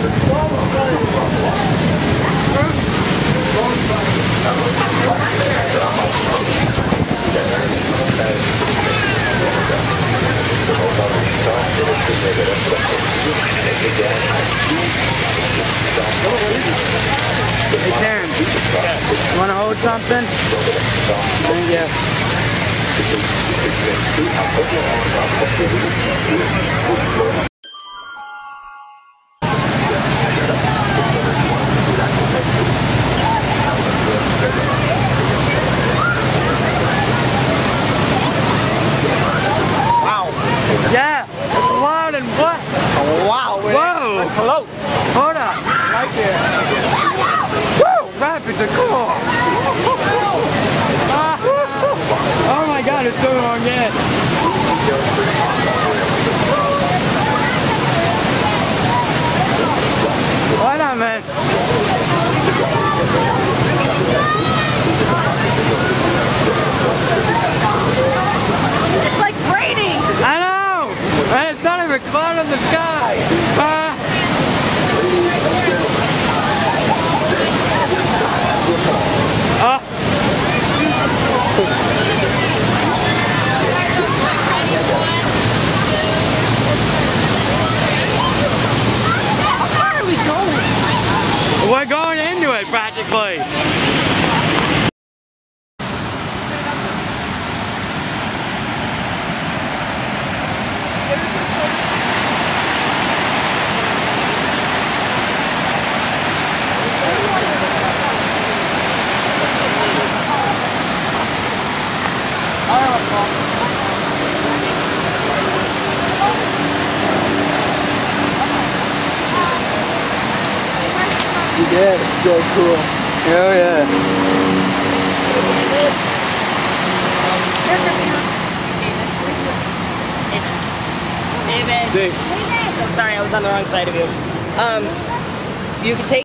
Hey Karen, you want to hold something? Thank you. Wow. Yeah, it's loud and what? Oh, wow. Whoa. Hello. Hold up. I like it. Woo! Rapids are cool. Oh my god, it's so long yet. Why not, man? It's like raining! I know! And it's not even a cloud in the sky! How far are we going? We're going into it, practically! Yeah, it's so cool. Oh yeah. David. I'm sorry, I was on the wrong side of you. You can take